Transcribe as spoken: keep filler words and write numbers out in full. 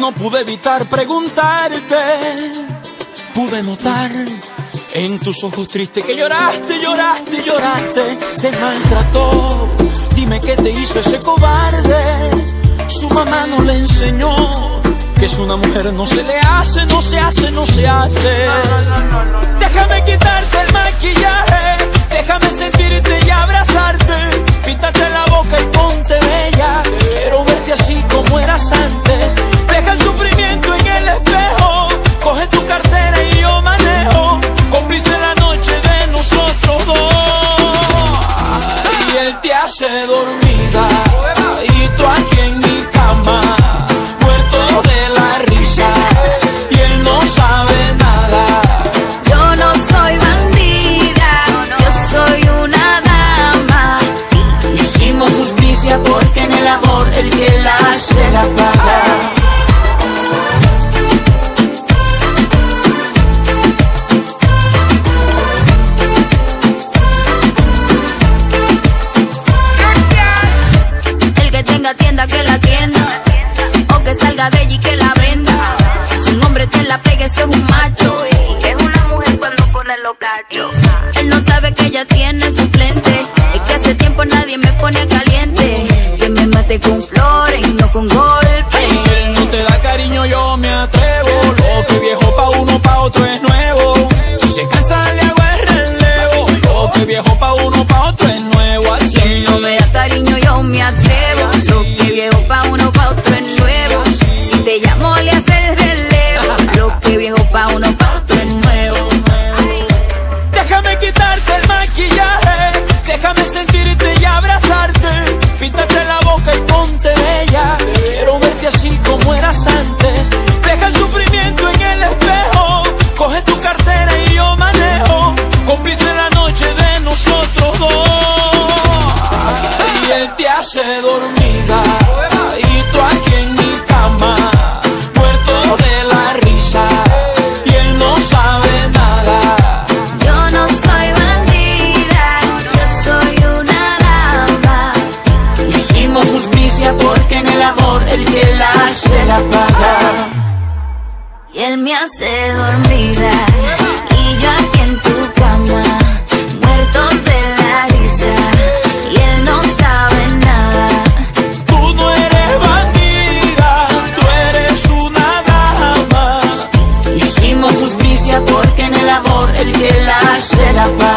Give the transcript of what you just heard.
no pude evitar preguntarte. Pude notar en tus ojos tristes que lloraste, lloraste, lloraste. Te maltrató, dime qué te hizo ese cobarde. Su mamá no le enseñó que es una mujer, no se le hace, no se hace, no se hace. Déjame quitarte el maquillaje, déjame sentirte y abrazarte. Píntate la boca y ponte bella, quiero verte así como eras antes. Deja el sufrimiento en el espejo, coge tu cartera y yo manejo. Cómplice la noche de nosotros dos. Y él te hace dormida y tú aquí en mi cama, muerto de la risa, y él no sabe nada. Yo no soy bandida, yo soy una dama. Hicimos justicia porque en el amor el que la hace la paga. El que tenga tienda que la tienda, o que salga de allí que la venda. Si un hombre te la pega, eso es un macho, y es una mujer cuando pone los cachos. Él no sabe que ella tiene suplente, es que hace tiempo nadie me pone caliente. Que me mate con flores y no con golpes. Si él no te da cariño yo me atrevo, lo que viejo pa' uno pa' otro es nuevo. Si se cansa le hago el relevo, lo que viejo pa' uno pa' otro es nuevo. Así Si él no me da cariño yo me atrevo, lo que viejo pa' uno pa' otro es nuevo. Si te llamo le hace el relevo, lo que viejo pa' uno pa' otro es nuevo. déjame quitarte el maquillaje, déjame sentirte y abrazarte. Píntate la boca y ponte bella, quiero verte así como eras antes. Deja el sufrimiento en el espejo, coge tu cartera y yo manejo. Cómplice la noche de nosotros dos. Y él te hace dormida y tú aquí en mi cama, muerto de la risa, y él no sabe nada. Yo no soy bandida, yo soy una dama. Hicimos justicia porque en el amor el que la hace la paga. Y él me hace dormida, y yo aquí en tu cama, muertos de la risa, y él no sabe nada. Tú no eres bandida, tú eres una dama. Hicimos justicia porque en el amor el que la hace la paga.